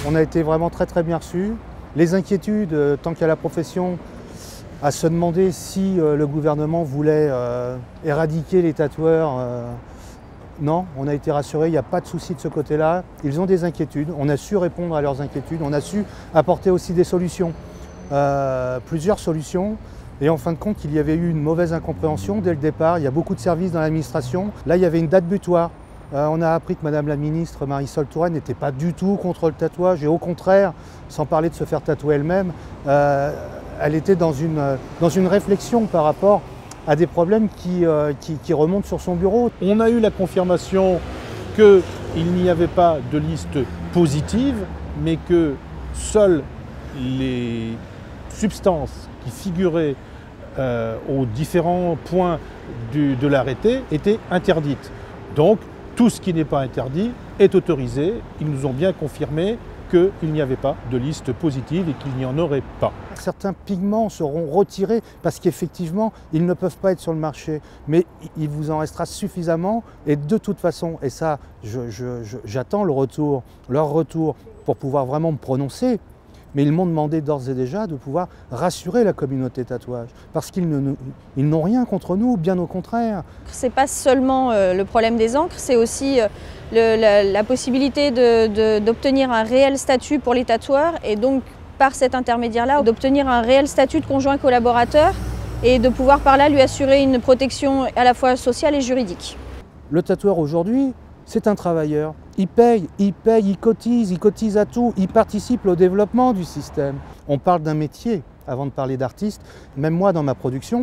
On a été vraiment très bien reçus. Les inquiétudes, tant qu'il y a la profession, à se demander si le gouvernement voulait éradiquer les tatoueurs. Non, on a été rassurés, il n'y a pas de souci de ce côté-là. Ils ont des inquiétudes, on a su répondre à leurs inquiétudes, on a su apporter aussi des solutions, plusieurs solutions. Et en fin de compte, il y avait eu une mauvaise incompréhension dès le départ. Il y a beaucoup de services dans l'administration. Là, il y avait une date butoir. On a appris que Madame la ministre Marisol Touraine n'était pas du tout contre le tatouage. Et au contraire, sans parler de se faire tatouer elle-même, elle était dans une réflexion par rapport à des problèmes qui remontent sur son bureau. On a eu la confirmation qu'il n'y avait pas de liste positive, mais que seules les substances qui figuraient aux différents points de l'arrêté étaient interdites. Donc, tout ce qui n'est pas interdit est autorisé. Ils nous ont bien confirmé qu'il n'y avait pas de liste positive et qu'il n'y en aurait pas. Certains pigments seront retirés parce qu'effectivement, ils ne peuvent pas être sur le marché. Mais il vous en restera suffisamment et de toute façon, et ça, j'attends leur retour pour pouvoir vraiment me prononcer. Mais ils m'ont demandé d'ores et déjà de pouvoir rassurer la communauté tatouage, parce qu'ils n'ont rien contre nous, bien au contraire. Ce n'est pas seulement le problème des encres, c'est aussi la possibilité d'obtenir un réel statut pour les tatoueurs et donc par cet intermédiaire-là d'obtenir un réel statut de conjoint collaborateur et de pouvoir par là lui assurer une protection à la fois sociale et juridique. Le tatoueur aujourd'hui, c'est un travailleur. Il paye, il cotise à tout, il participe au développement du système. On parle d'un métier avant de parler d'artiste. Même moi, dans ma production,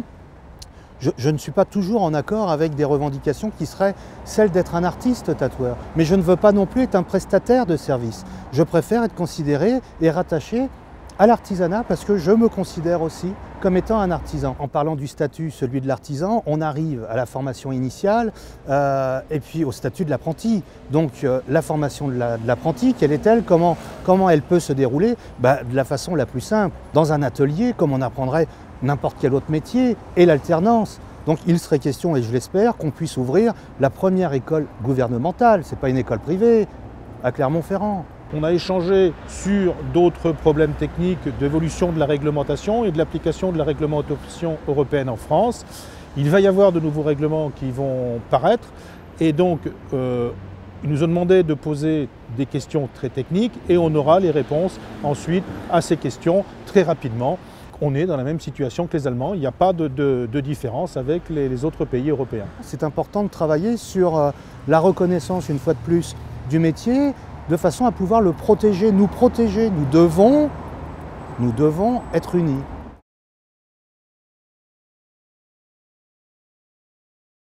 je ne suis pas toujours en accord avec des revendications qui seraient celles d'être un artiste tatoueur. Mais je ne veux pas non plus être un prestataire de service. Je préfère être considéré et rattaché à l'artisanat parce que je me considère aussi comme étant un artisan. En parlant du statut, celui de l'artisan, on arrive à la formation initiale et puis au statut de l'apprenti. Donc la formation de l'apprenti, quelle est-elle? Comment elle peut se dérouler? De la façon la plus simple, dans un atelier comme on apprendrait n'importe quel autre métier, et l'alternance. Donc il serait question, et je l'espère, qu'on puisse ouvrir la première école gouvernementale, c'est pas une école privée, à Clermont-Ferrand. On a échangé sur d'autres problèmes techniques d'évolution de la réglementation et de l'application de la réglementation européenne en France. Il va y avoir de nouveaux règlements qui vont paraître et donc ils nous ont demandé de poser des questions très techniques et on aura les réponses ensuite à ces questions très rapidement. On est dans la même situation que les Allemands, il n'y a pas de différence avec les autres pays européens. C'est important de travailler sur la reconnaissance, une fois de plus, du métier, de façon à pouvoir le protéger. Nous devons être unis.